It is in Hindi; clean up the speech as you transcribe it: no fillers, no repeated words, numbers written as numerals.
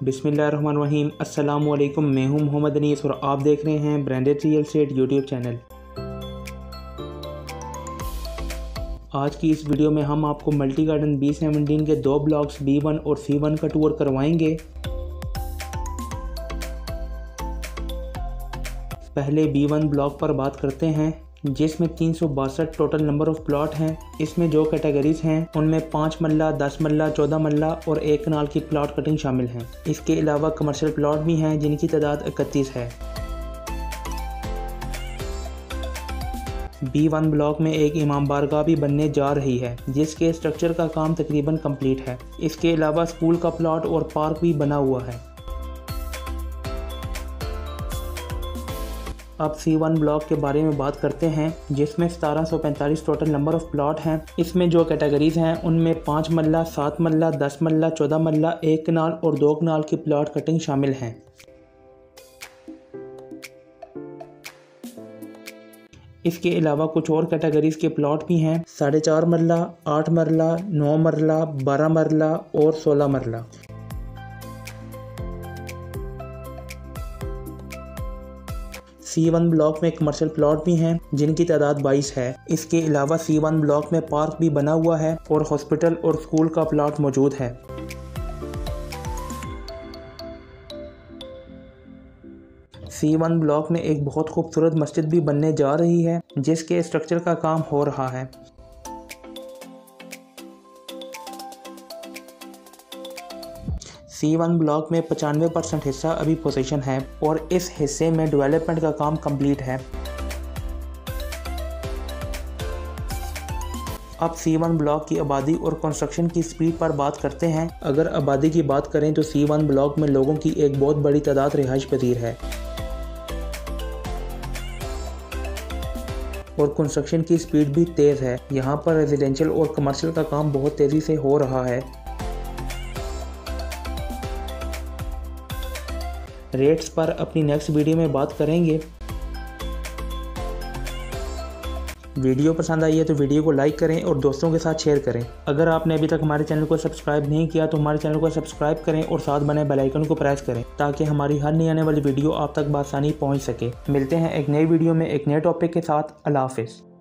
बिस्मिल्लाहिर्रहमानिर्रहीम। अस्सलामुअलैकुम। मैं हूं मोहम्मद अनीस और आप देख रहे हैं branded real estate YouTube channel. आज की इस वीडियो में हम आपको मल्टी गार्डन B17 के दो ब्लॉक्स B1 और C1 का टूर करवाएंगे। पहले B1 ब्लॉक पर बात करते हैं, जिसमें 362 टोटल नंबर ऑफ प्लॉट हैं। इसमें जो कैटेगरीज हैं उनमें 5 मल्ला, 10 मल्ला, 14 मल्ला और 1 कनाल की प्लॉट कटिंग शामिल हैं। इसके अलावा कमर्शियल प्लॉट भी हैं जिनकी तादाद 31 है। B1 ब्लॉक में एक इमाम बारगाह भी बनने जा रही है, जिसके स्ट्रक्चर का काम तकरीबन कंप्लीट है। इसके अलावा स्कूल का प्लॉट और पार्क भी बना हुआ है। अब C1 ब्लॉक के बारे में बात करते हैं, जिसमें 1745 टोटल नंबर ऑफ प्लॉट हैं। इसमें जो कैटेगरीज हैं उनमें 5 मल्ला, 7 मल्ला, 10 मल्ला, 14 मल्ला, 1 कनाल और 2 कनाल की प्लॉट कटिंग शामिल हैं। इसके अलावा कुछ और कैटेगरीज के प्लॉट भी हैं, 4.5 मरला, 8 मरला, 9 मरला, 12 मरला और 16 मरला। C1 ब्लॉक में कमर्शियल प्लॉट भी हैं जिनकी तादाद 22 है। इसके अलावा C1 ब्लॉक में पार्क भी बना हुआ है और हॉस्पिटल और स्कूल का प्लॉट मौजूद है। C1 ब्लॉक में एक बहुत खूबसूरत मस्जिद भी बनने जा रही है, जिसके स्ट्रक्चर का काम हो रहा है। C1 ब्लॉक में 95% हिस्सा अभी पोजीशन है और इस हिस्से में डेवलपमेंट का काम कंप्लीट है। अब C1 ब्लॉक की आबादी और कंस्ट्रक्शन की स्पीड पर बात करते हैं। अगर आबादी की बात करें तो C1 ब्लॉक में लोगों की एक बहुत बड़ी तादाद रिहाइश पजीर है और कंस्ट्रक्शन की स्पीड भी तेज़ है। यहाँ पर रेजिडेंशियल और कमर्शियल का काम बहुत तेज़ी से हो रहा है। रेट्स पर अपनी नेक्स्ट वीडियो में बात करेंगे। वीडियो पसंद आई है तो वीडियो को लाइक करें और दोस्तों के साथ शेयर करें। अगर आपने अभी तक हमारे चैनल को सब्सक्राइब नहीं किया तो हमारे चैनल को सब्सक्राइब करें और साथ बने बेल आइकन को प्रेस करें, ताकि हमारी हर नई आने वाली वीडियो आप तक बआसानी पहुंच सके। मिलते हैं एक नई वीडियो में एक नए टॉपिक के साथ। अल्लाह हाफिज़।